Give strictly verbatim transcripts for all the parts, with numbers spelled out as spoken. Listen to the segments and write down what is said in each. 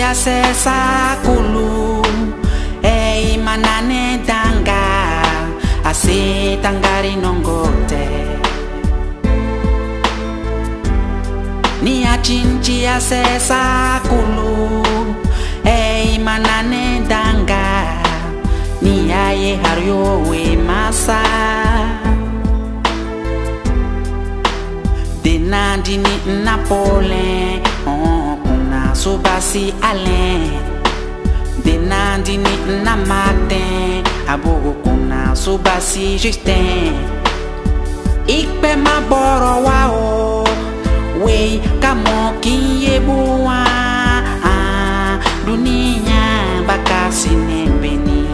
sesa kulu ei manane danga ase tangari nongote ni achinchi sesa kulu ei manane danga ni aye hario we masa denandini Napoléon on kuna sobasi Alain denandini na Martin abogo kuna sobasi Justin ikpe maboro wao we kamo kiyebuwa dunia bakasi nembeni.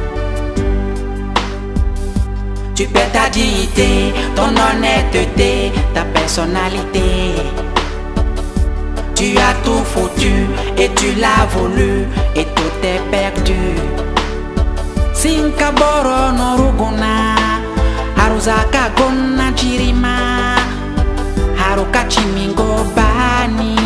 Tu perds ta dignité, ton honnêteté, ta personnalité. Tu as tout foutu et tu l'as voulu et tout est perdu. Sinkaboro no ruguna, haruzaka gonna jirima, haruka chimingo bani.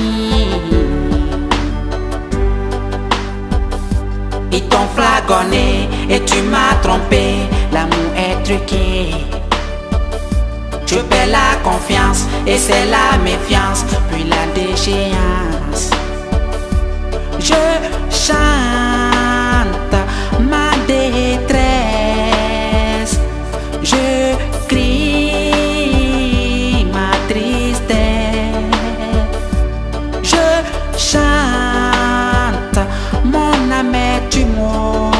Ils t'ont flagonné et tu m'as trompé, l'amour est truqué. Je perds la confiance et c'est la méfiance, puis la déchéance. Je chante ma détresse, je crie ma tristesse. Je chante mon amertume,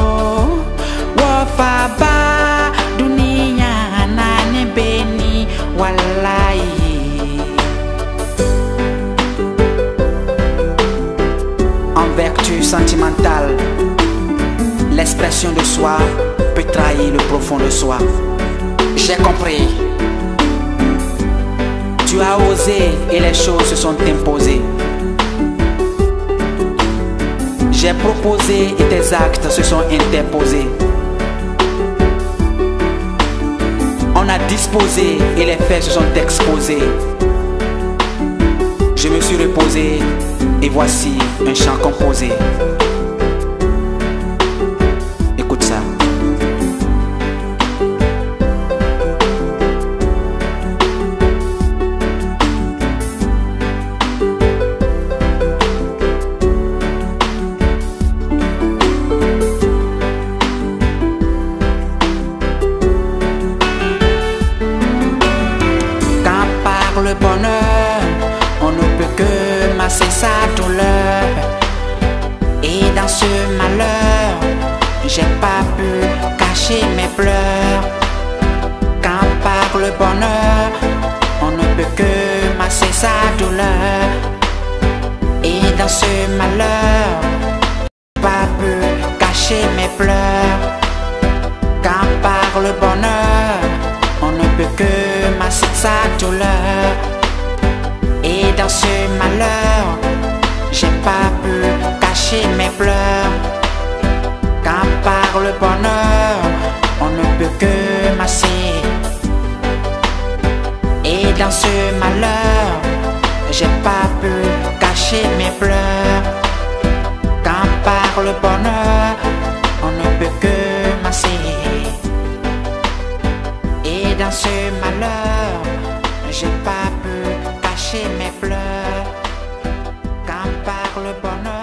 wafaba dunia nane beni wallahi. En vertu sentimentale, l'expression de soi peut trahir le profond de soi. J'ai compris. Tu as osé et les choses se sont imposées. J'ai proposé et tes actes se sont interposés. On a disposé et les faits se sont exposés. Je me suis reposé et voici un chant composé. Écoute ça. Le bonheur, on ne peut que masser sa douleur. Et dans ce malheur, j'ai pas pu cacher mes pleurs. Quand par le bonheur, on ne peut que masser sa douleur. Et dans ce malheur, j'ai pas pu cacher mes pleurs. Quand par le bonheur, on ne peut que masser sa douleur. Et dans ce malheur, j'ai pas pu cacher mes pleurs. Quand par le bonheur, on ne peut que masser. Et dans ce malheur, j'ai pas pu cacher mes pleurs. Quand par le bonheur, on ne peut que masser. Et dans ce malheur, j'ai pas pu cacher mes pleurs. Quand par le bonheur,